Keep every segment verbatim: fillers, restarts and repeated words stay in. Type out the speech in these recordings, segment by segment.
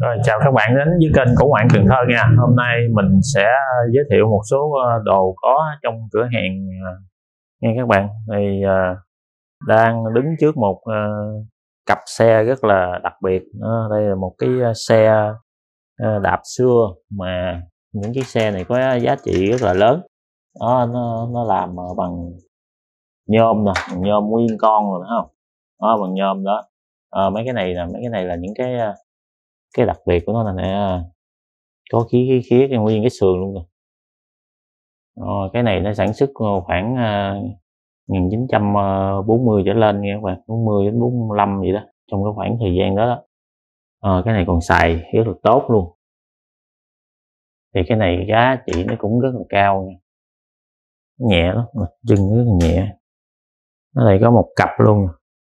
Rồi, chào các bạn đến với kênh Cổ Ngoạn Cần Thơ nha. Hôm nay mình sẽ giới thiệu một số đồ có trong cửa hàng nha các bạn. Thì uh, đang đứng trước một uh, cặp xe rất là đặc biệt. Đó, đây là một cái xe uh, đạp xưa mà những cái xe này có giá trị rất là lớn. Đó, nó, nó làm bằng nhôm nè, bằng nhôm nguyên con rồi đúng không? Đó, bằng nhôm đó. À, mấy cái này là mấy cái này là những cái cái đặc biệt của nó là nè, có khí khí khía cái nguyên cái sườn luôn rồi. Ờ, cái này nó sản xuất khoảng uh, một nghìn chín trăm bốn mươi trở lên nha các bạn, bốn mươi đến bốn mươi lăm gì đó, trong cái khoảng thời gian đó, đó. Ờ, cái này còn xài rất là tốt luôn. Thì cái này giá trị nó cũng rất là cao nha, nhẹ lắm, chân rất là nhẹ. Ở đây có một cặp luôn.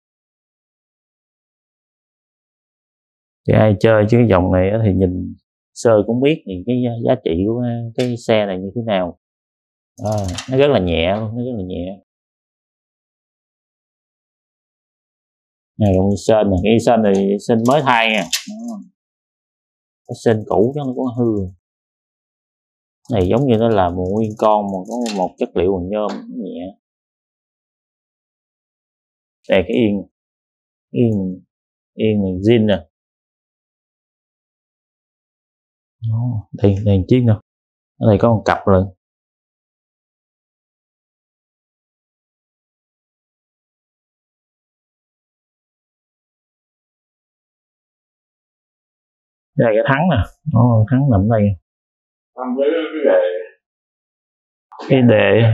Thì ai chơi chứ cái dòng này thì nhìn sơ cũng biết thì cái giá trị của cái xe này như thế nào. À, nó rất là nhẹ luôn, nó rất là nhẹ. Này còn sên này, cái sên này sên mới thay nha. Cái sên cũ chứ nó cũng hư. Này giống như nó là một nguyên con mà có một chất liệu bằng nhôm nhẹ. Đây cái yên yên yên này zin nè. Đây đây chiếc nữa. Ở đây có một cặp rồi. Đây cái thắng nè, oh, thắng nằm đây. Cái đề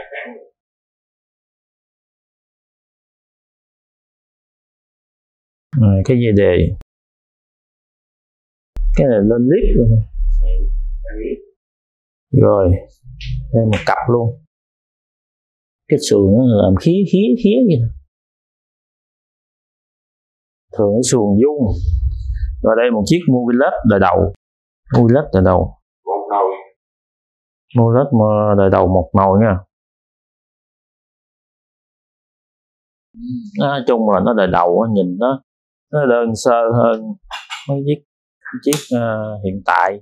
à, cái dây đề, cái này lên lít luôn. Rồi đây một cặp luôn, cái sườn nó làm khí khí khí vậy, thường cái sườn vuông. Rồi đây một chiếc Mobilet đời đầu, Mobilet đời đầu, một nồi, Mobilet đời đầu một nồi nha. Nói chung là nó đời đầu, nhìn nó nó đơn sơ hơn mấy chiếc chiếc uh, hiện tại.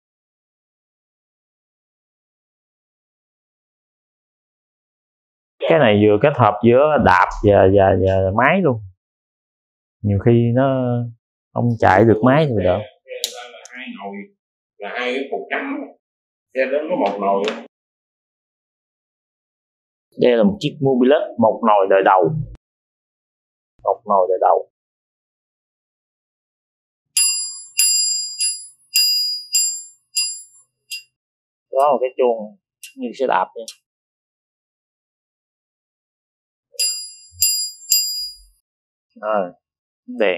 Cái này vừa kết hợp giữa đạp và và, và máy luôn. Nhiều khi nó không chạy được máy thì được. Hai nồi là hai cái cục chấm, xe đó có một nồi. Đây là một chiếc Mobilet một nồi đời đầu, một nồi đời đầu. Có một cái chuông như xe đạp vậy. Rồi đèn.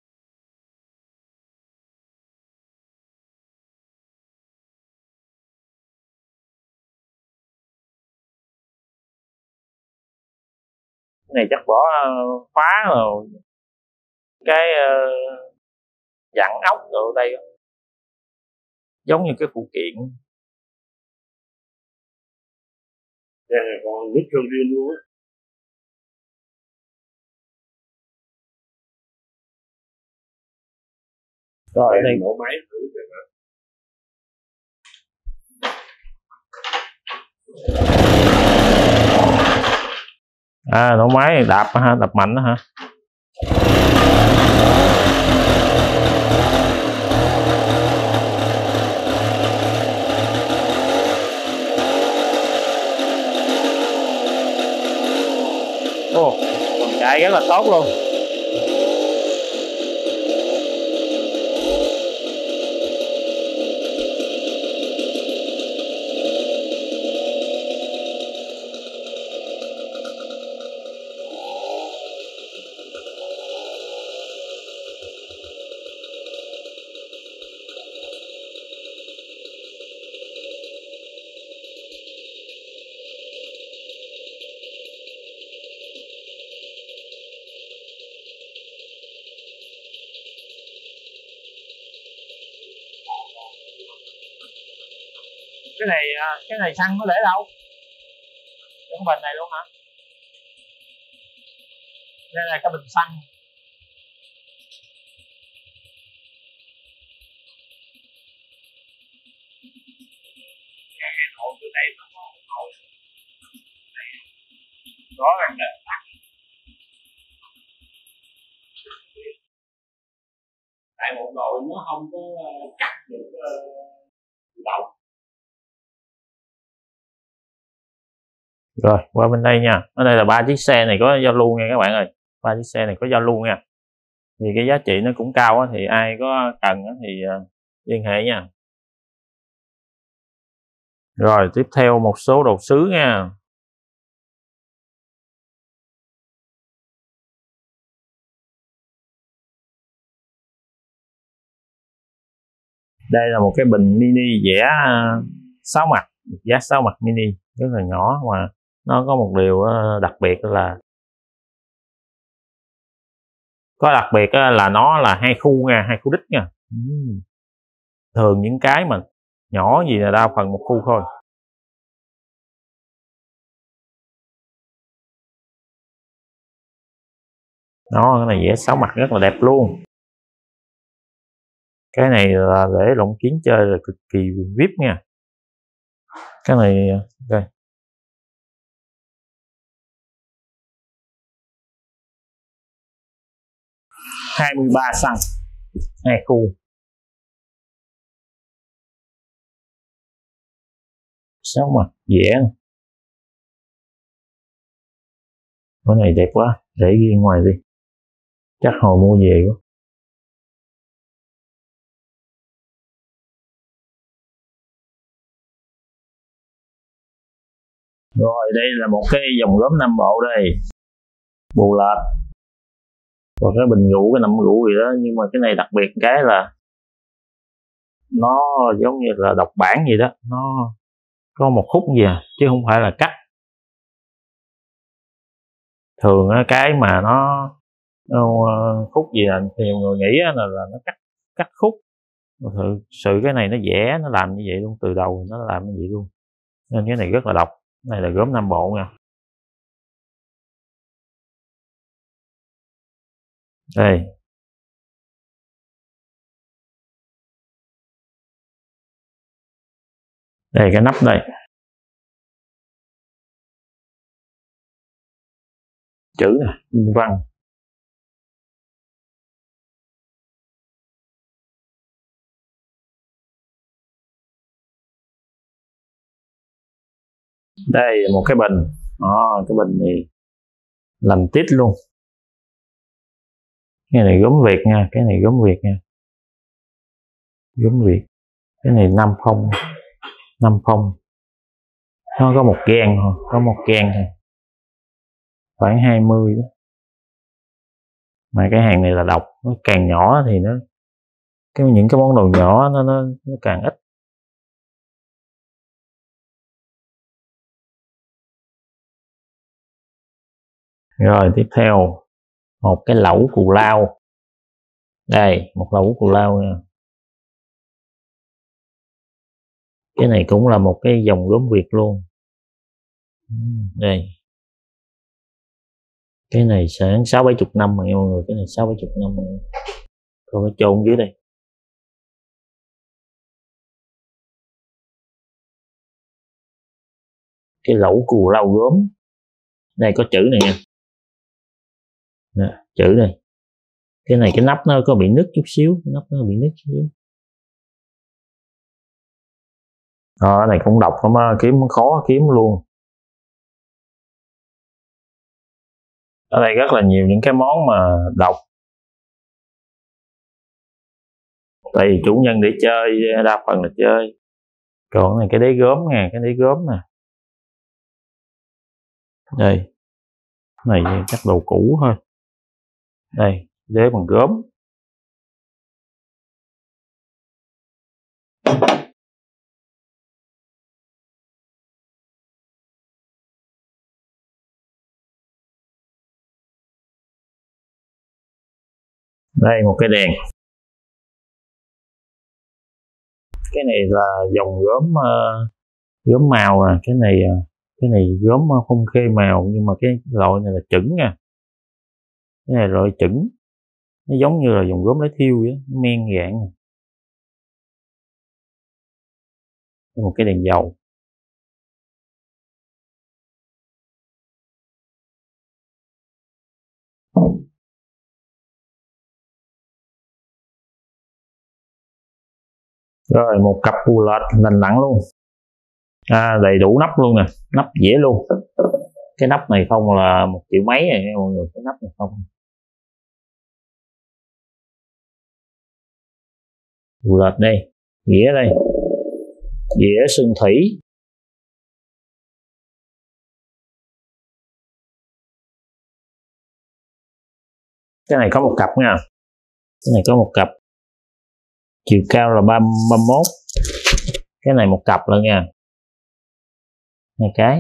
Cái này chắc bỏ khóa rồi cái uh, dặn ốc ở đây giống như cái phụ kiện. Đây là còn nút sơn riêng luôn á. Rồi đây, đây nổ máy thử được hả? À, nổ máy đạp ha, đạp mạnh đó hả? Ồ, còn chạy rất là tốt luôn. Cái này cái này xăng nó để đâu? Cái bình này luôn hả? Đây là cái bình xăng. nội từ đây nó có một nội có ăn nè. Tại một đội nó không có cắt được tự động. Rồi qua bên đây nha, ở đây là ba chiếc xe này có giao lưu nha các bạn ơi, ba chiếc xe này có giao lưu nha, thì cái giá trị nó cũng cao á, thì ai có cần á thì uh, liên hệ nha. Rồi tiếp theo một số đồ sứ nha. Đây là một cái bình mini vẽ uh, sáu mặt, giá sáu mặt mini rất là nhỏ, mà nó có một điều uh, đặc biệt là có đặc biệt là nó là hai khu nha, hai khu đích nha. uhm. Thường những cái mà nhỏ gì là đa phần một khu thôi. Đó, cái này vẽ sáu mặt rất là đẹp luôn. Cái này là để lộng kiến chơi là cực kỳ vi ai pi nha. Cái này đây hai mươi ba xăng hai khu. Sáu mặt vẽ cái này đẹp quá, để ghi ngoài đi, chắc hồi mua về quá. Rồi đây là một cái dòng gốm Nam Bộ đây, bù lệch, còn cái bình rượu, cái nệm rượu gì đó, nhưng mà cái này đặc biệt cái là nó giống như là độc bản gì đó, nó có một khúc gì à, chứ không phải là cắt. Thường cái mà nó, nó khúc gì là nhiều người nghĩ là, là nó cắt cắt khúc, thực sự cái này nó vẽ nó làm như vậy luôn, từ đầu nó làm như vậy luôn, nên cái này rất là độc. Này là gốm Nam Bộ nha. Đây đây cái nắp đây, chữ nè, văn. Đây là một cái bình, đó, cái bình này làm tít luôn. Cái này gốm Việt nha, cái này gốm Việt nha, gốm Việt. Cái này năm phong, năm phong, nó có một gang thôi, có một gang thôi, khoảng hai mươi đó. Mà cái hàng này là độc, nó càng nhỏ thì nó cái những cái món đồ nhỏ nó nó, nó càng ít. Rồi tiếp theo một cái lẩu cù lao. Đây một lẩu cù lao nha. Cái này cũng là một cái dòng gốm Việt luôn. Đây cái này sẽ sáu bảy chục năm rồi mọi người, cái này sáu bảy chục năm rồi, còn cái chôn dưới đây. Cái lẩu cù lao gốm, đây có chữ này nha. Nè, chữ này, cái này cái nắp nó có bị nứt chút xíu, cái nắp nó bị nứt chút xíu. Đó, cái này cũng độc lắm, kiếm khó kiếm luôn. Ở đây rất là nhiều những cái món mà độc, tại vì chủ nhân để chơi, đa phần là chơi. Còn này cái đế gốm nè, cái đế gốm nè. Đây này chắc đồ cũ thôi. Đây đế bằng gốm. Đây một cái đèn, cái này là dòng gốm uh, gốm màu à. Cái này cái này gốm không khê màu, nhưng mà cái loại này là chững nha, cái này loại chững, nó giống như là dòng gốm lấy thiêu vậy, nó men dạng. Một cái đèn dầu. Rồi một cặp bù lệch lành lặn luôn, à, đầy đủ nắp luôn nè, nắp dễ luôn. Cái nắp này không là một triệu mấy rồi nha mọi người, cái nắp này không. Bù lệch đây, dĩa đây, dĩa sơn thủy. Cái này có một cặp nha, cái này có một cặp, chiều cao là ba mươi mốt, cái này một cặp luôn nha, hai cái.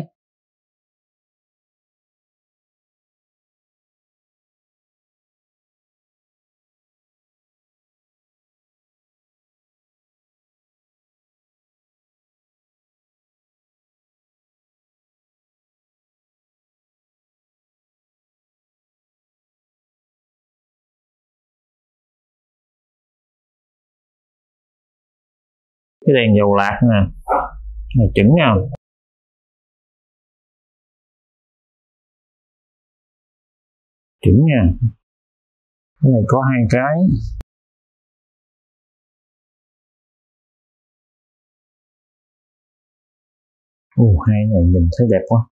Cái đèn dầu lạc nè, này chuẩn nha, chuẩn nha. Cái này có hai cái. Ồ, hai này nhìn thấy đẹp quá.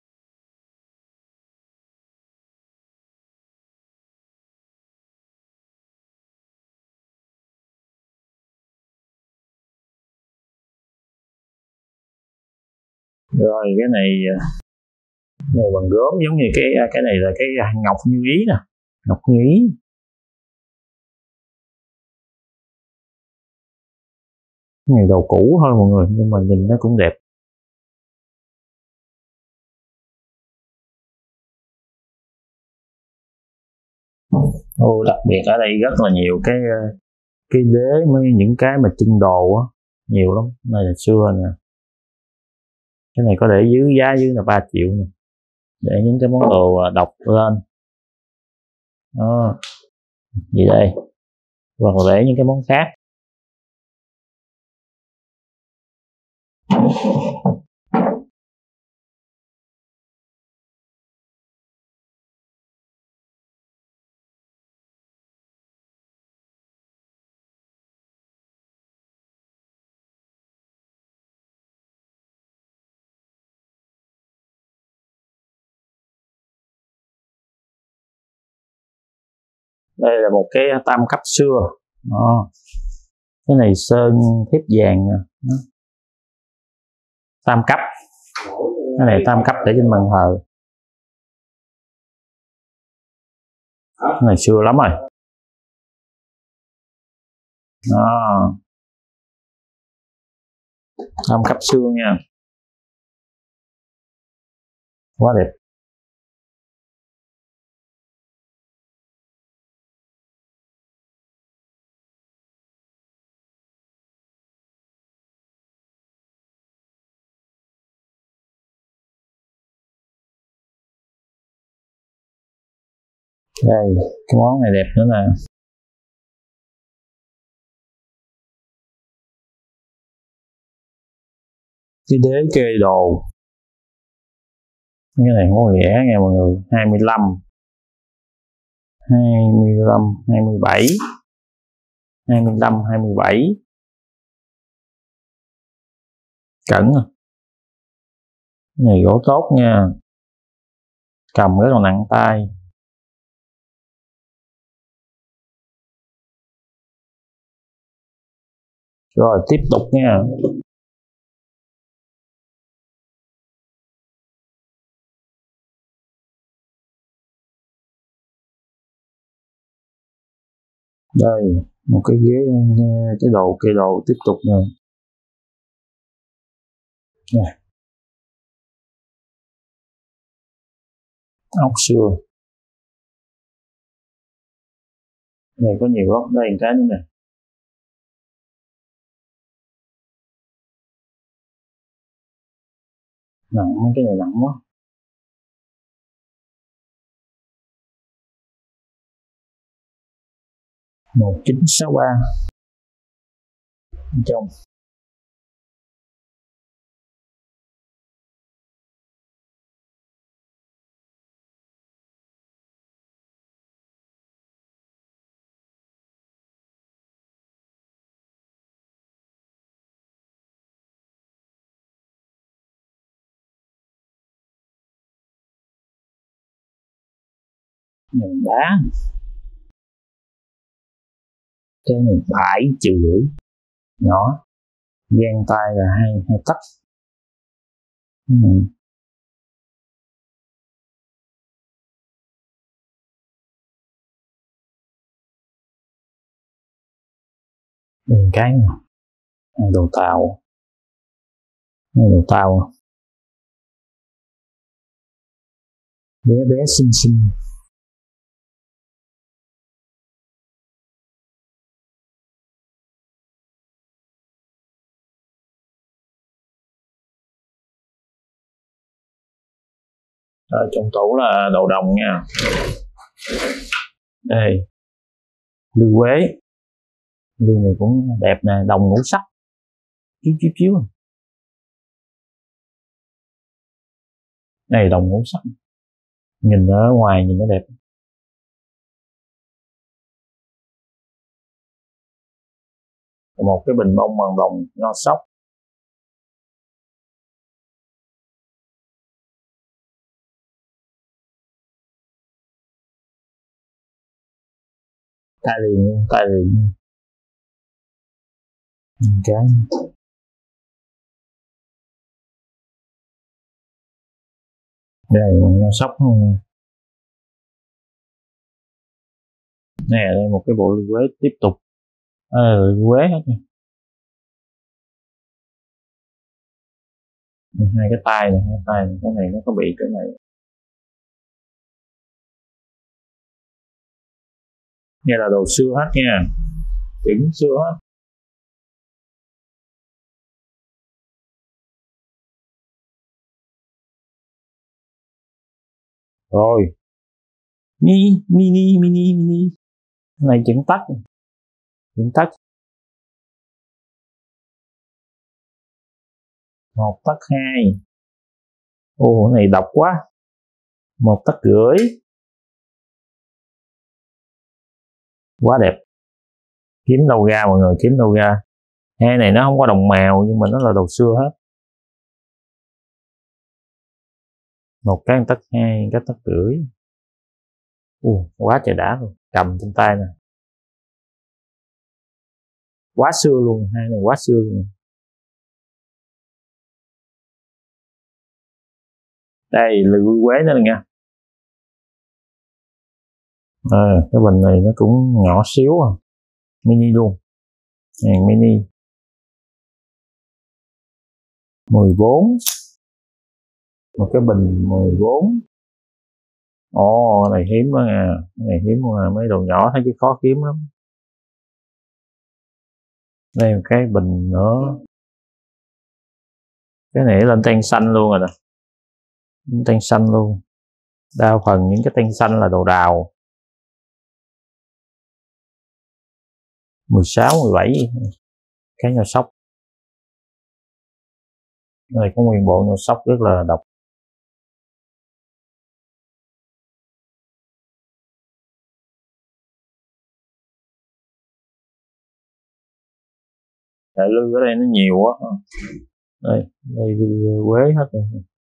Rồi cái này, cái này bằng gốm, giống như cái cái này là cái ngọc như ý nè, ngọc như ý. Cái này đồ cũ thôi mọi người, nhưng mà nhìn nó cũng đẹp. Ô, đặc biệt ở đây rất là nhiều cái cái đế, mấy những cái mà trưng đồ á, nhiều lắm. Cái này là xưa nè, cái này có để dưới giá dưới là ba triệu nè, để những cái món đồ độc lên đó, gì đây, hoặc là để những cái món khác. Đây là một cái tam cấp xưa đó. Cái này sơn thép vàng nè, tam cấp, cái này tam cấp để trên bàn thờ. Cái này xưa lắm rồi đó, tam cấp xưa nha, quá đẹp. Đây, cái món này đẹp nữa nè, cái đế kê đồ. Cái này không có rẻ nha mọi người, hai mươi lăm, hai mươi lăm, hai mươi bảy, hai mươi lăm, hai mươi bảy. Cẩn à. Cái này gỗ tốt nha, cầm rất là nặng tay. Rồi tiếp tục nha. Đây, một cái ghế, cái đồ cây đồ tiếp tục nha. Nè. Ốc xưa. Này có nhiều ốc, đây một cái nữa nè. Nặng, mấy cái này nặng quá. một chín sáu ba trong. Nhường đá. Cái này bảy triệu rưỡi, nhỏ. Gan tay là hai hai tấc. Ừ. Đây cái này. Này đồ tàu. Này đồ tàu. Bé bé xinh xinh. Ở trong tủ là đồ đồng nha. Đây. Lư quế. Lư này cũng đẹp nè, đồng ngũ sắc. Chiếu chiếu chiếu. Này đồng ngũ sắc. Nhìn ở ngoài nhìn nó đẹp. Một cái bình bông bằng đồng nho sóc. Tay liền luôn, tay liền. Cái đây bằng nho sóc không? Nè đây một cái bộ lư quế tiếp tục. Ờ lư quế hết nha. Hai cái tay này, hai tay này, cái này nó có bị cái này. Nghe là đồ xưa hết nha, chỉnh xưa hết. Rồi mini mini mini mini cái này chỉnh tắt, chỉnh tắt. Một tấc hai. Ô cái này độc quá. Một tấc rưỡi. Quá đẹp. Kiếm đâu ra mọi người, kiếm đâu ra. Hai này nó không có đồng màu nhưng mà nó là đồ xưa hết. Một cái tấc hai, cái tấc rưỡi. Ồ, quá trời đã luôn. Cầm trên tay nè. Quá xưa luôn, hai này quá xưa luôn. Đây lư quế nữa nha. À, cái bình này nó cũng nhỏ xíu à. Mini luôn. Hàng mini. mười bốn. Một cái bình mười bốn. Ồ, cái này hiếm quá nha. Cái này hiếm mà mấy đồ nhỏ thấy chứ khó kiếm lắm. Đây một cái bình nữa. Cái này lên ten xanh luôn rồi nè. Ten xanh luôn. Đa phần những cái ten xanh là đồ đào. mười sáu, mười bảy. Cái nho sóc. Đây có nguyên bộ nho sóc rất là độc. Tại lư ở đây nó nhiều quá. Đây, đây lư quế hết rồi.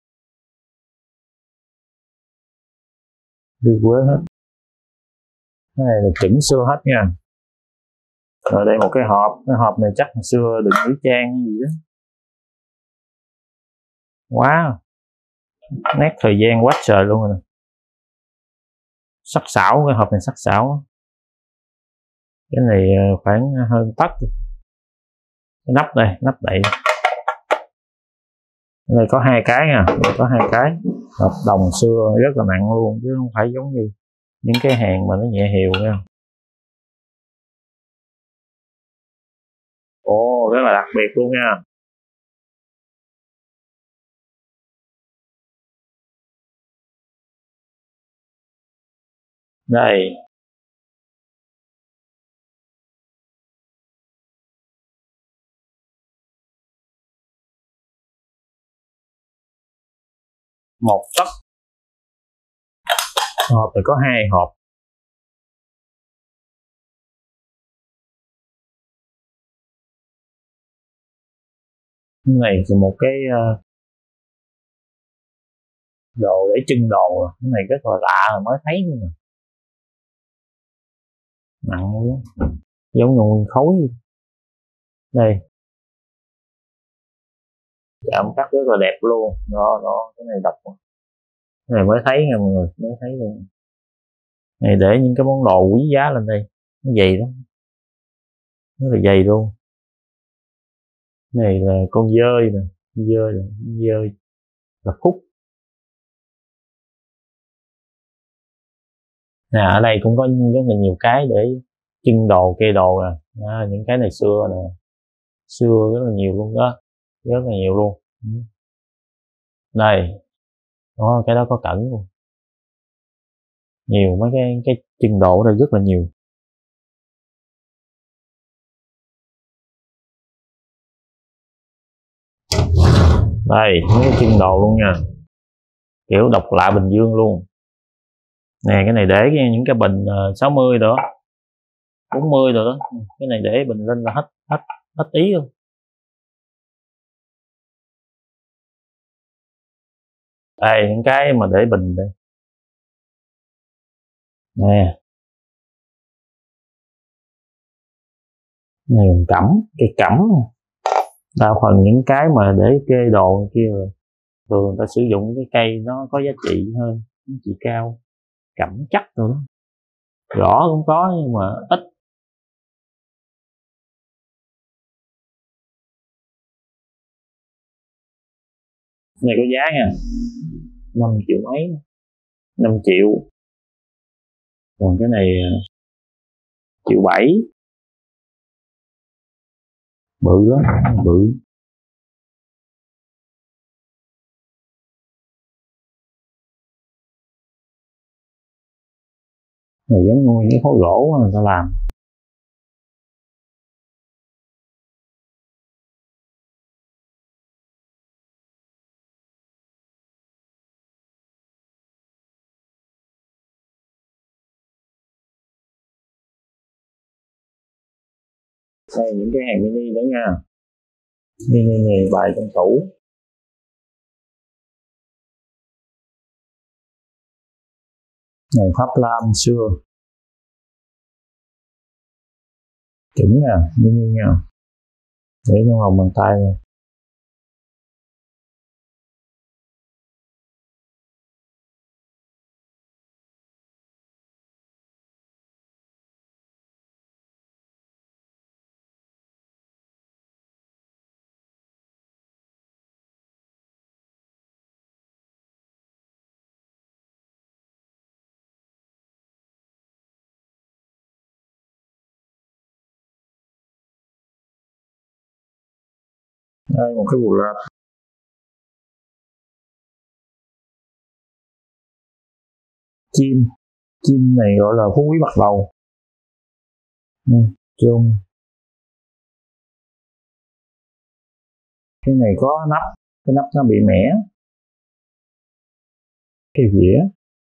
Lư quế hết. Cái này là chỉnh xưa hết nha. Rồi đây một cái hộp, cái hộp này chắc hồi xưa đựng nữ trang gì đó. Wow, nét thời gian quá trời luôn rồi nè. Sắc sảo, cái hộp này sắc sảo. Cái này khoảng hơn tấc. Cái nắp đây, nắp đậy. Cái này có hai cái nha, có hai cái. Hộp đồng xưa rất là nặng luôn chứ không phải giống như những cái hàng mà nó nhẹ hiệu nha. Ồ, rất là đặc biệt luôn nha. Đây. Một tấc. Hộp này có hai hộp. Cái này là một cái đồ để trưng đồ. Cái này rất là lạ mới thấy luôn nè. nặng luôn, giống như nguyên khối. Đây chạm cắt rất là đẹp luôn, đó đó, cái này độc, cái này mới thấy nha mọi người, mới thấy luôn. Này để những cái món đồ quý giá lên đây, nó dày lắm, rất là dày luôn. Này là con dơi nè, dơi nè, dơi là phúc. Nè ở đây cũng có rất là nhiều cái để trưng đồ, kê đồ nè, à, những cái này xưa nè, xưa rất là nhiều luôn đó, rất là nhiều luôn. Đây đó, cái đó có cẩn luôn, nhiều mấy cái cái trưng đồ ở đây rất là nhiều. Đây mấy cái trưng đồ luôn nha, kiểu độc lạ Bình Dương luôn. Nè cái này để những cái bình uh, sáu mươi đó, bốn mươi rồi đó, cái này để bình lên là hết hết hết ý luôn. Đây những cái mà để bình đây nè, này cẩm, cây cẩm, đa phần những cái mà để kê đồ kia rồi thường người ta sử dụng cái cây nó có giá trị hơn, giá trị cao, cẩm chắc rồi đó, rõ cũng có nhưng mà ít. Này có giá nha, năm triệu mấy, năm triệu. Còn cái này triệu bảy, bự lắm, bự. Này giống như cái khối gỗ người ta làm. Đây những cái hàng mini nữa nha, mini này bài trong tủ. Này pháp lam xưa, chuẩn nha, mini nha, để trong lòng bàn tay này. Đây một cái bù lọc. Chim, chim này gọi là phú quý bắt đầu. Ừ, chôm. Cái này có nắp, cái nắp nó bị mẻ. Cái dĩa.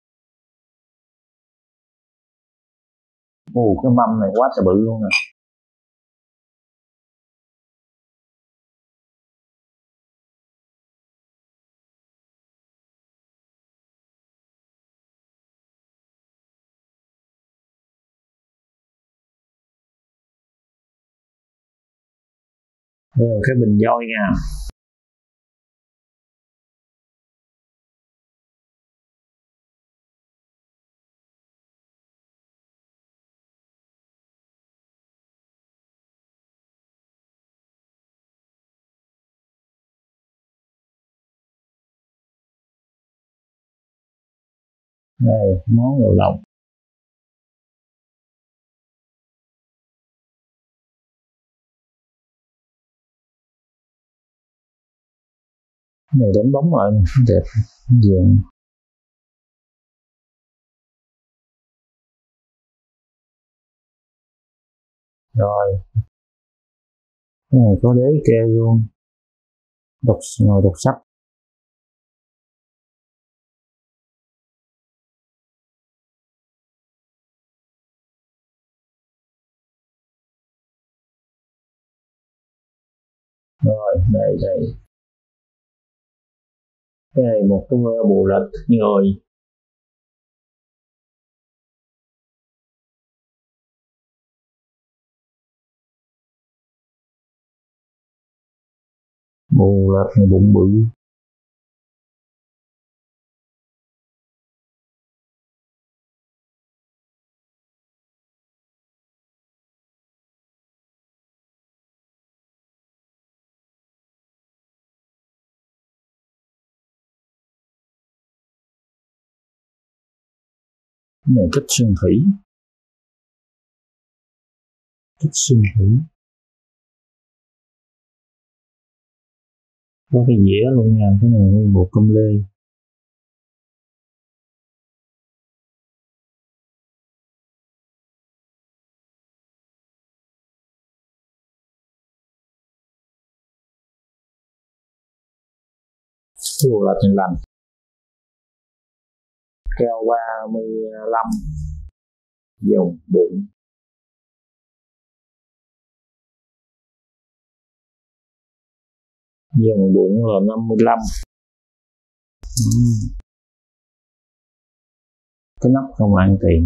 Ồ, cái mâm này quá trời bự luôn nè. Đây là cái bình voi nha. Đây, món đồ đồng. Cái này đánh bóng lại nè, đẹp, vàng. Rồi. Cái này có đế kê luôn. Đọc, ngồi đọc sách. Rồi, đây, đây. Cái này một cái bộ lệch người. Bù lợt này bụng bự. Cái này kích xương thủy. Kích xương thủy. Có cái dĩa luôn nha, cái này nguyên bộ cơm lê. Cái bộ lợt này lành. Keo ba mươi lăm. Dòng bụng. Dòng bụng là năm mươi lăm. uhm. Cái nắp không ăn tiền.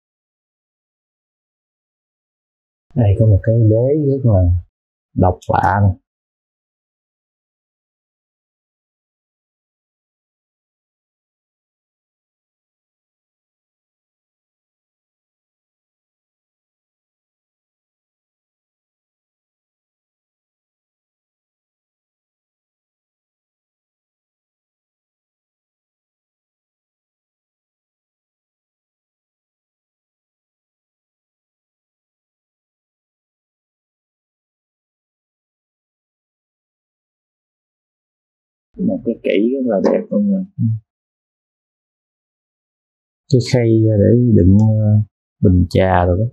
Đây có một cái đế rất là độc lạ này. Một cái kỹ rất là đẹp luôn nè. Cái khay để đựng bình trà rồi đó.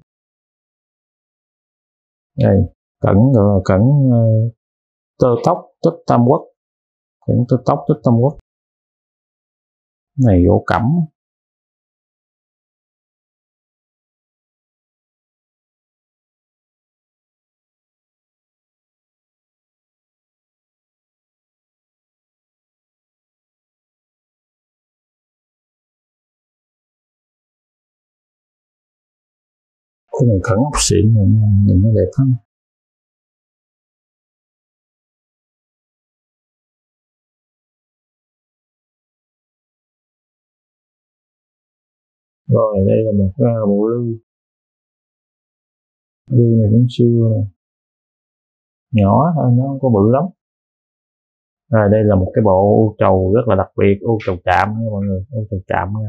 Đây, cẩn gọi là cẩn uh, tơ tóc tích tam quốc. Cẩn tơ tóc tích tam quốc. Cái này gỗ cẩm. Cái này khẩn ốc xịn này nha, nhìn nó đẹp lắm. Rồi đây là một uh, bộ lư. Lư này cũng xưa này. Nhỏ thôi, nó không có bự lắm. Rồi đây là một cái bộ ô trầu rất là đặc biệt, ô trầu chạm nha mọi người, ô trầu chạm nha.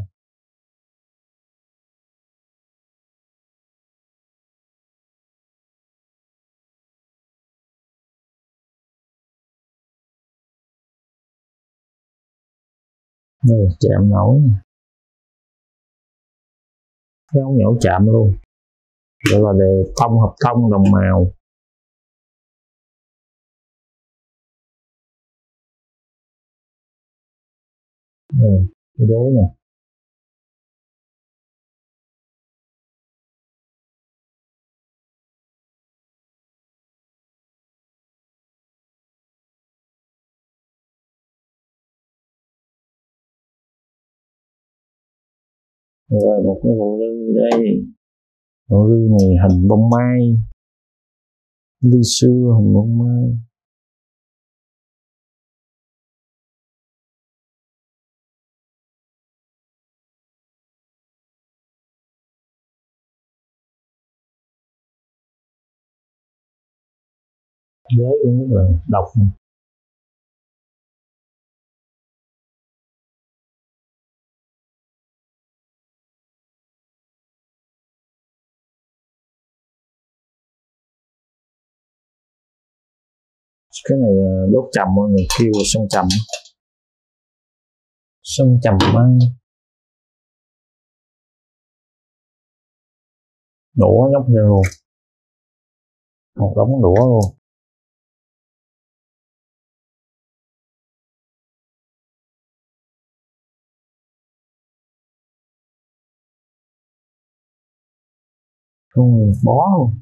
Đây chạm nổi nè. Cái ống nhổ chạm luôn. Đây là đề thông hợp thông đồng màu. Đây, cái đế nè. Rồi một cái bộ lư đây. Bộ lư này hình bông mai. Lư xưa hình bông mai. Đế cũng rất là độc này. Cái này đốt trầm mọi người, kêu là sông trầm. Sông trầm mai. Đũa nhóc ra luôn. Một đống đũa luôn. Con bó luôn.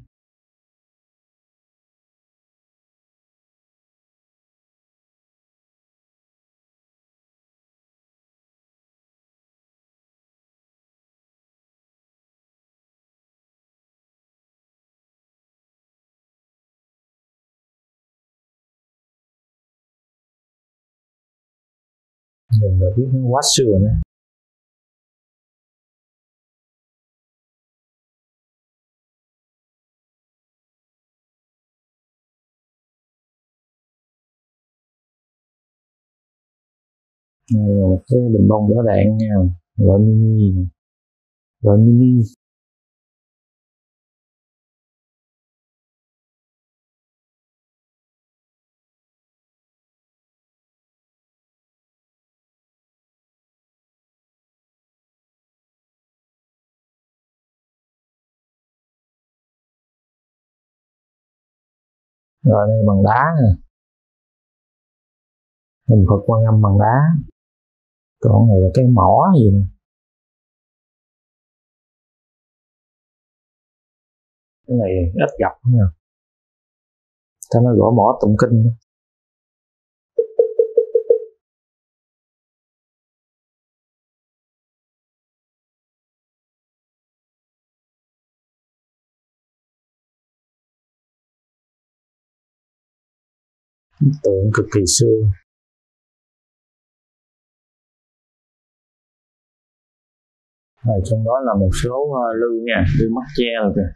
Nhìn rồi biết nó quá xưa nữa. Đây là một cái bình bông đỡ đạn nha, loại mini, loại mini. Rồi đây bằng đá nè, hình Phật Quan Âm bằng đá. Còn này là cái mỏ gì nè, cái này ít gặp nha, ta nói gõ mỏ tụng kinh đó. Tượng cực kỳ xưa. Rồi trong đó là một số uh, lư nha, lư mắt tre rồi kìa.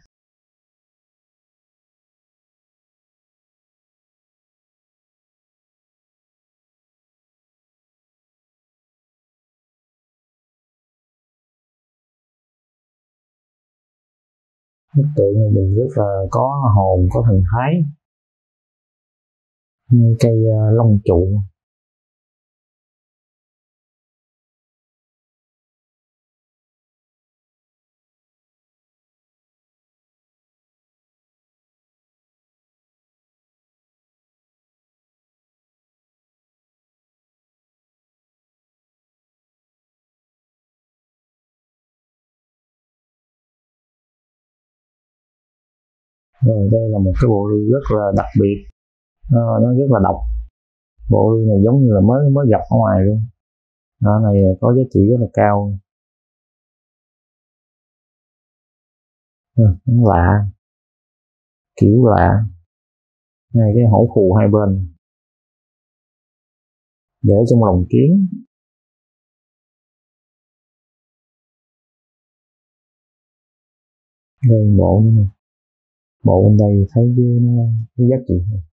Bức tượng này nhìn rất là có hồn, có thần thái. Như cây uh, long trụ. Rồi đây là một cái bộ lư rất là đặc biệt, nó, nó rất là độc. Bộ lư này giống như là mới mới gặp ở ngoài luôn. Nó này có giá trị rất là cao. Ừ, nó lạ, kiểu lạ. Ngay cái hổ phù hai bên để trong lồng kiến. Đây bộ nữa nè, bộ bên đây thấy chứ nó có giá trị.